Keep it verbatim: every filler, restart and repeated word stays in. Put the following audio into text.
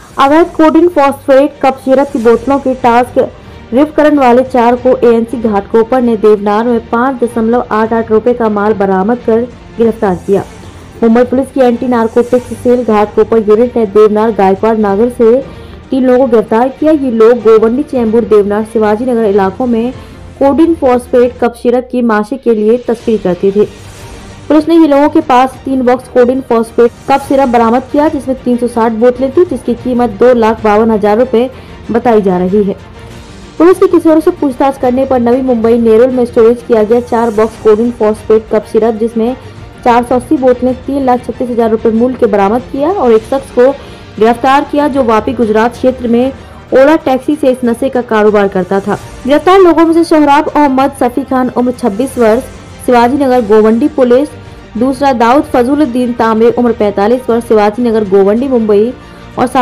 अवैध coding phosphate cough syrup की बोतलों की टास्क रिफ करने वाले चार को एएनसी घाटकोपर ने देवनार में पाँच दशमलव आठ आठ रुपए का माल बरामद कर गिरफ्तार किया। मुंबई पुलिस की anti narcotics cell Ghatkopar unit ने देवनार गायकवाड़ नगर से तीन लोगों को गिरफ्तार किया। ये लोग गोवंडी, चेंबूर, देवनार, शिवाजी नगर इलाकों में कोडिन फॉस्फेट कप सिरप की माशी के लिए तस्करी करते थे। पुलिस ने ये लोगों के पास तीन box codeine phosphate cough syrup बरामद किया, जिसमें तीन सौ साठ बोतलें थी, जिसकी कीमत दो लाख बावन हजार रुपए बताई जा रही है। पुलिस के किशोरों से पूछताछ करने पर नवी मुंबई नेरुल में स्टोरेज किया गया चार box codeine phosphate cough syrup, जिसमें चार सौ अस्सी बोतलें तीन लाख छत्तीस हजार रुपए मूल्य के बरामद किया और एक शख्स को गिरफ्तार किया जो वापी गुजरात क्षेत्र में ओला टैक्सी से इस नशे का कारोबार करता था। गिरफ्तार लोगों में से सोहराब मोहम्मद सफी खान उम्र छब्बीस वर्ष शिवाजी नगर गोवंडी पुलिस, दूसरा दाऊद फजलुद्दीन तांबे उम्र पैंतालीस वर्ष शिवाजी नगर गोवंडी मुंबई और